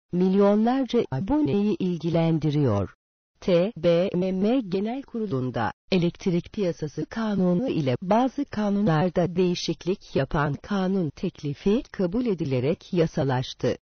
milyonlarca aboneyi ilgilendiriyor. TBMM Genel Kurulu'nda, Elektrik Piyasası Kanunu ile bazı kanunlarda değişiklik yapan kanun teklifi kabul edilerek yasalaştı.